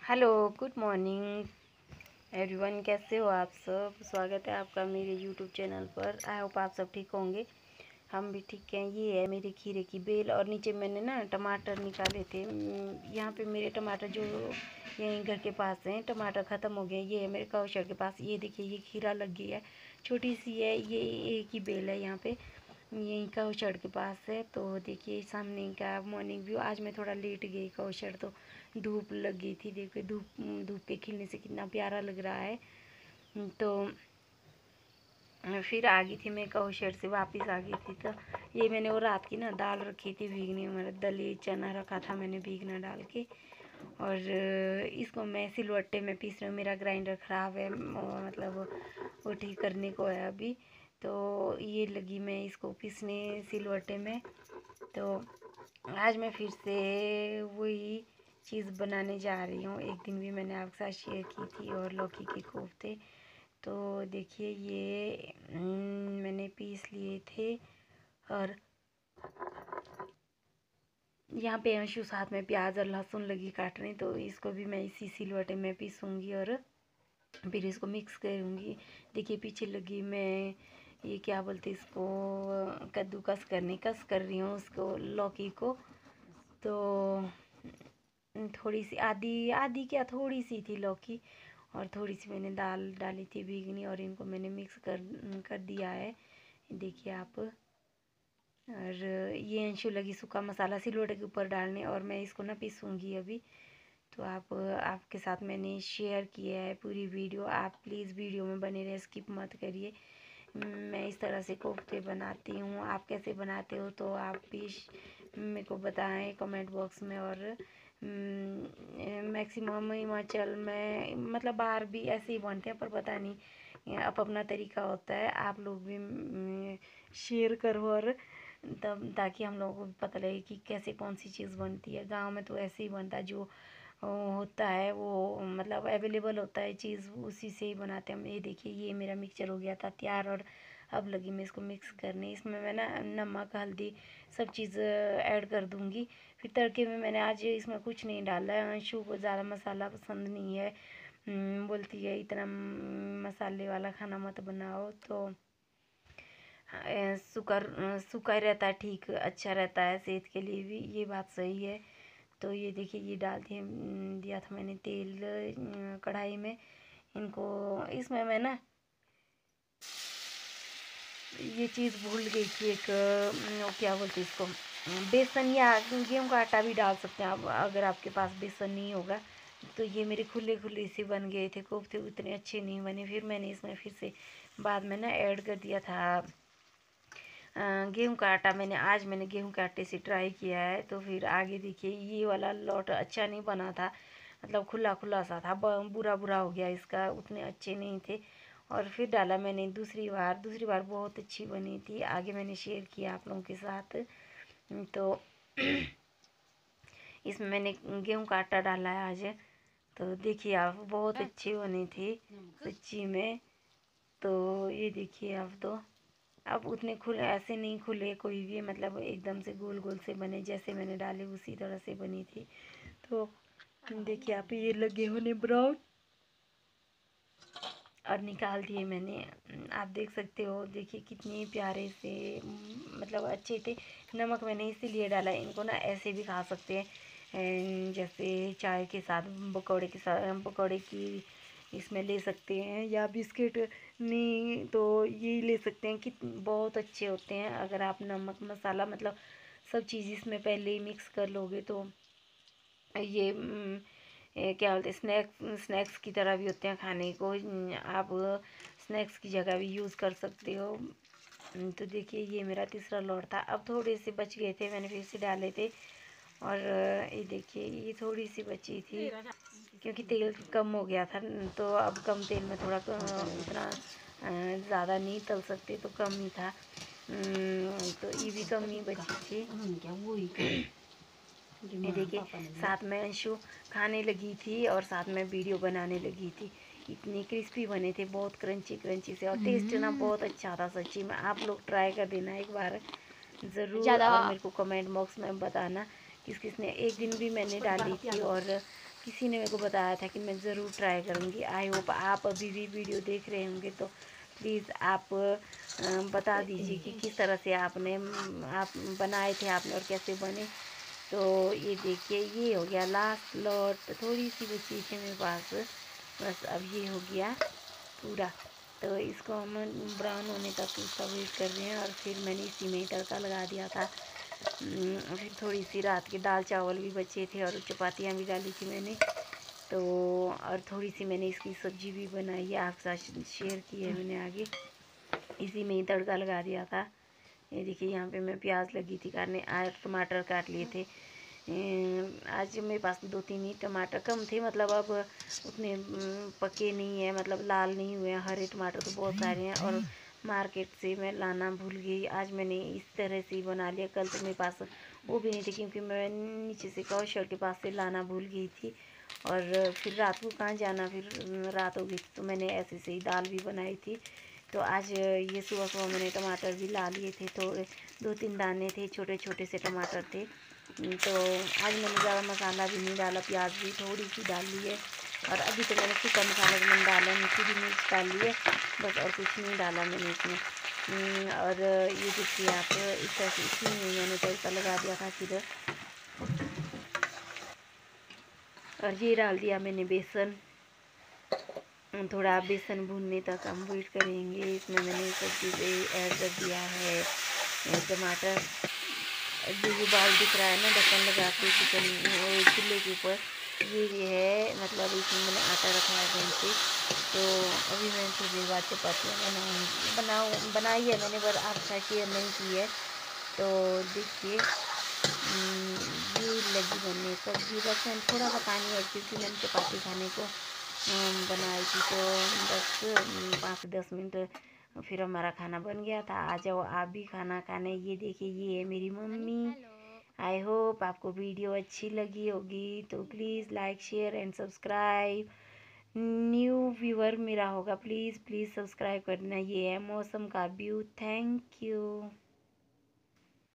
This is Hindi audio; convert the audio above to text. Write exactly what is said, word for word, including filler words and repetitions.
Hello, good morning everyone. कैसे हो आप सब? स्वागत है आपका मेरे यूट्यूब चैनल पर। आई होप आप सब ठीक होंगे। हम भी ठीक हैं। ये है मेरे खीरे की बेल और नीचे मैंने ना टमाटर निकाले थे। यहाँ पे मेरे टमाटर जो यहीं घर के पास हैं, टमाटर ख़त्म हो गए। ये है मेरे काउशर के पास। ये देखिए, ये खीरा लग गई है, छोटी सी है। ये एक ही बेल है यहाँ पे, यहीं काउशर के पास है। तो देखिए सामने का मॉर्निंग व्यू। आज मैं थोड़ा लेट गई काउशर, तो धूप लग गई थी। देखिए धूप धूप के खिलने से कितना प्यारा लग रहा है। तो फिर आ गई थी मैं काउशर से, वापस आ गई थी। तो ये मैंने वो रात की ना दाल रखी थी भीगने, मेरा दली चना रखा था मैंने भीगना डाल के। और इसको मैं सिलवट्टे में पीस रही हूँ। मेरा ग्राइंडर ख़राब है, मतलब वो ठीक करने को है अभी। तो ये लगी मैं इसको पीसने सिलवट्टे में। तो आज मैं फिर से वही चीज़ बनाने जा रही हूँ। एक दिन भी मैंने आपके साथ शेयर की थी, और लौकी के कोफ्ते। तो देखिए ये मैंने पीस लिए थे, और यहाँ पे अंशु साथ में प्याज और लहसुन लगी काटने। तो इसको भी मैं इसी सिलवट्टे में पीसूँगी और फिर इसको मिक्स करूँगी। देखिए पीछे लगी मैं, ये क्या बोलते इसको, कद्दूकस करने कस कर रही हूँ उसको, लौकी को। तो थोड़ी सी आधी आधी क्या थोड़ी सी थी लौकी, और थोड़ी सी मैंने दाल डाली थी भीगनी, और इनको मैंने मिक्स कर कर दिया है, देखिए आप। और ये अंशु लगी सूखा मसाला सिलवट्टे के ऊपर डालने, और मैं इसको ना पीसूँगी अभी। तो आप आपके साथ मैंने शेयर किया है पूरी वीडियो। आप प्लीज़ वीडियो में बने रहे, स्किप मत करिए। मैं इस तरह से कोफ्ते बनाती हूँ। आप कैसे बनाते हो तो आप भी मेरे को बताएं कमेंट बॉक्स में। और मैक्सिमम हिमाचल में, मतलब बाहर भी ऐसे ही बनते हैं, पर पता नहीं, अब अपना तरीका होता है। आप लोग भी शेयर करो, और तब ताकि हम लोगों को भी पता लगे कि कैसे कौन सी चीज़ बनती है। गांव में तो ऐसे ही बनता है, जो होता है वो मतलब अवेलेबल होता है चीज़, उसी से ही बनाते हैं हम। ये देखिए ये मेरा मिक्सचर हो गया था तैयार, और अब लगी मैं इसको मिक्स करने। इसमें मैं ना नमक हल्दी सब चीज़ ऐड कर दूँगी। फिर तड़के में मैंने आज इसमें कुछ नहीं डाला है। अंशु को ज़्यादा मसाला पसंद नहीं है, बोलती है इतना मसाले वाला खाना मत बनाओ। तो सूखा सूखा रहता है, ठीक अच्छा रहता है सेहत के लिए भी, ये बात सही है। तो ये देखिए ये डाल दिए दिया था मैंने तेल कढ़ाई में। इनको इसमें मैं ना ये चीज़ भूल गई थी, एक वो क्या बोलते इसको, बेसन या गेहूं का आटा भी डाल सकते हैं आप, अगर आपके पास बेसन नहीं होगा। तो ये मेरे खुले खुले से बन गए थे कोफ्ते, उतने अच्छे नहीं बने। फिर मैंने इसमें फिर से बाद में ना ऐड कर दिया था गेहूं का आटा। मैंने आज मैंने गेहूं के आटे से ट्राई किया है। तो फिर आगे देखिए ये वाला लौट अच्छा नहीं बना था, मतलब खुला खुला सा था, बुरा बुरा हो गया इसका, उतने अच्छे नहीं थे। और फिर डाला मैंने दूसरी बार दूसरी बार बहुत अच्छी बनी थी, आगे मैंने शेयर किया आप लोगों के साथ। तो इसमें मैंने गेहूं का आटा डाला है आज। तो देखिए आप बहुत अच्छी बनी थी सच्ची में। तो ये देखिए आप, तो अब उतने खुले ऐसे नहीं खुले कोई भी, मतलब एकदम से गोल गोल से बने, जैसे मैंने डाले उसी तरह से बनी थी। तो देखिए आप ये लगे होने ब्राउन, और निकाल दिए मैंने। आप देख सकते हो, देखिए कितने प्यारे से, मतलब अच्छे थे। नमक मैंने इसीलिए डाला, इनको ना ऐसे भी खा सकते हैं, जैसे चाय के साथ, पकौड़े के साथ, पकौड़े की इसमें ले सकते हैं, या बिस्किट नहीं तो ये ले सकते हैं। कि बहुत अच्छे होते हैं अगर आप नमक मसाला मतलब सब चीज़ इसमें पहले ही मिक्स कर लोगे। तो ये ए, क्या बोलते हैं, स्नैक्स स्नैक्स की तरह भी होते हैं खाने को। आप स्नैक्स की जगह भी यूज़ कर सकते हो। तो देखिए ये मेरा तीसरा लौट था। अब थोड़े से बच गए थे, मैंने फिर से डाले थे। और ये देखिए ये थोड़ी सी बची थी, क्योंकि तेल कम हो गया था। तो अब कम तेल में थोड़ा उतना ज़्यादा नहीं तल सकते, तो कम ही था। तो ये भी कम ही बची थी। ये देखिए साथ में अंशु खाने लगी थी, और साथ में वीडियो बनाने लगी थी। इतने क्रिस्पी बने थे, बहुत क्रंची क्रंची से, और टेस्ट ना बहुत अच्छा था सच्ची में। आप लोग ट्राई कर देना एक बार ज़रूर, और मेरे को कमेंट बॉक्स में बताना किस किस ने। एक दिन भी मैंने डाली थी और किसी ने मेरे को बताया था कि मैं ज़रूर ट्राई करूँगी। आई होप आप अभी भी वीडियो देख रहे होंगे तो प्लीज़ आप बता दीजिए कि किस तरह से आपने आप बनाए थे आपने और कैसे बने। तो ये देखिए ये हो गया लास्ट लॉट, थोड़ी सी बची थी मेरे पास, बस अब ये हो गया पूरा। तो इसको हम ब्राउन होने तक इसका वेट कर रहे हैं और फिर मैंने इसी में ही तड़का लगा दिया था। फिर थोड़ी सी रात के दाल चावल भी बचे थे और चपातियाँ भी डाली थी मैंने, तो और थोड़ी सी मैंने इसकी सब्ज़ी भी बनाई है, आपके साथ शेयर की है मैंने आगे। इसी में ही तड़का लगा दिया था। ये देखिए यहाँ पे मैं प्याज लगी थी काटने, आज टमाटर काट लिए थे। आज मेरे पास दो तीन ही टमाटर कम थे, मतलब अब उतने पके नहीं है, मतलब लाल नहीं हुए हैं। हरे टमाटर तो बहुत सारे हैं और मार्केट से मैं लाना भूल गई। आज मैंने इस तरह से ही बना लिया, कल तो मेरे पास वो भी नहीं थे क्योंकि मैं नीचे से कौशल के पास से लाना भूल गई थी और फिर रात को कहाँ जाना, फिर रात हो गई तो मैंने ऐसे से ही दाल भी बनाई थी। तो आज ये सुबह सुबह मैंने टमाटर भी ला लिए थे, थोड़े दो तीन दाने थे, छोटे छोटे से टमाटर थे। तो आज मैंने ज़्यादा मसाला भी नहीं डाला, प्याज भी थोड़ी सी डाल ली है और अभी तो मैंने सूखा मसाला भी नहीं डाला, नीची भी मिर्च डाल ली है बस, और कुछ नहीं डाला मैंने इसमें। और ये देखिए आप इस तरह से इसी में मैंने तड़का लगा दिया था फिर, और ये डाल दिया मैंने बेसन। थोड़ा बेसन भूनने तक हम वेट करेंगे। इसमें मैंने सब्जी से ऐड कर दिया है टमाटर, जो ये बाल दिख रहा है ना ढक्कन लगा के चिकन चूल्हे के ऊपर, ये ये है मतलब इसमें मैंने आटा रखा है कहीं से। तो अभी मैं थोड़ी बाद चपातियाँ बनाऊँगी, बनाऊँ बनाई है मैंने पर आपका शेयर नहीं की है। तो देखिए ये लगी बनने सब्जी, बस मैंने थोड़ा सा पानी ऐड क्योंकि मैंने चपाती खाने को बनाई थी, तो बस पाँच दस मिनट फिर हमारा खाना बन गया था। आ जाओ आप भी खाना खाने। ये देखिए ये है मेरी मम्मी। आई होप आपको वीडियो अच्छी लगी होगी, तो please like share and subscribe. New viewer मेरा होगा, प्लीज़ प्लीज़ सब्सक्राइब करना। ये है मौसम का व्यू। Thank you.